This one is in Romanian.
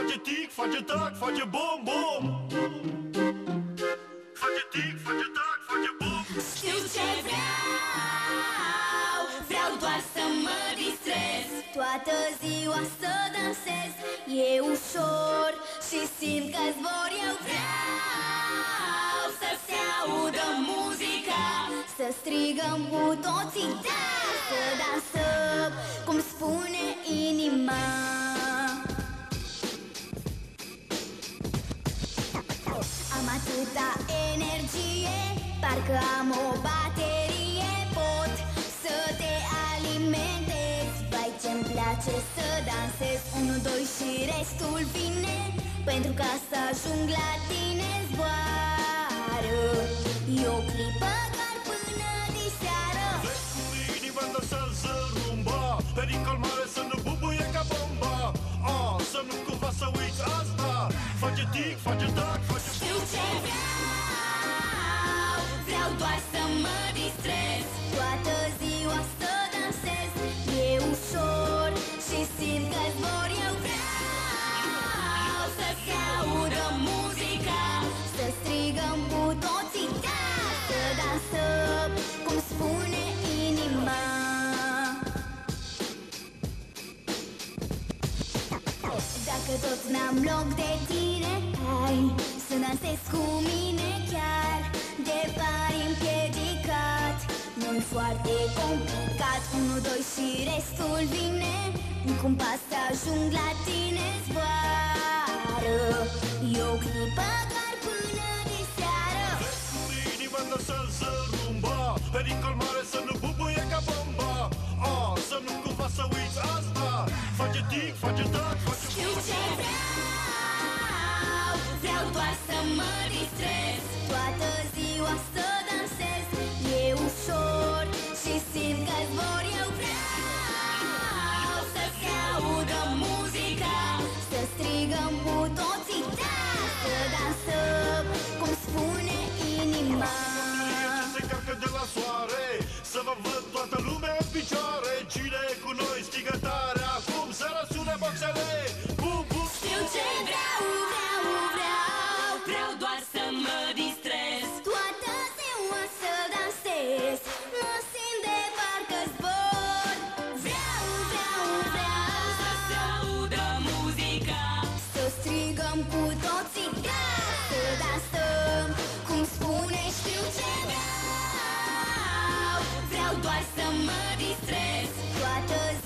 face tic, face tac, face bom, bom. Face tic, face tac, face bom. Știu ce vreau, vreau doar să mă distrez, toată ziua să dansez. E ușor și simt că zbor. Eu vreau să se audă muzica, să strigăm cu toții da, să dansăm cum spune inima. Am atâta energie, parcă am o baterie. Pot să te alimentez, vai ce-mi place să dansez. 1, 2 și restul vine, pentru ca să ajung la tine. Zboară, e o clipă doar până diseară. Vezi cum inima dansează rumba, pericol mare să nu bubuie ca bomba. Să nu cumva să uiți asta. Face tic, face tac, face Știu ce vreau, vreau doar să mă distrez, toată ziua să dansez. E ușor și simt că zbor. Eu vreau să se audă muzica, să strigăm cu toții da, să dansăm cum spune inima. Dacă tot n-am loc de tine, hai să dansezi cu mine chiar de pari împiedicat. Nu-i foarte complicat, 1, 2 și restul vine, cum pas să ajung la tine. Zboară, e o clipă doar până diseară. Vezi cum inima dansează rumba, pericol mare să nu bubuie ca bomba. Să nu cumva să uiți asta. Face tic, face tac, face Știu ce vreau, vreau doar să mă distrez, toată ziua să dansez. E ușor și simt că zbor. Eu vreau să se audă muzica, să strigăm cu toții da, să dansăm cum spune inima. se carcă de la soare, să vă văd toată lumea în picioare. Cine e cu noi strigă tare acum, să răsune boxele. Bum, bum. Știu ce vreau, vreau, vreau, vreau doar să mă distrez, toată ziua să dansez. Mă simt de parcă zbor. Vreau, vreau, vreau să se audă muzica, să strigăm cu toții da, să dansăm cum spune. Știu ce vreau, vreau doar să mă distrez, toată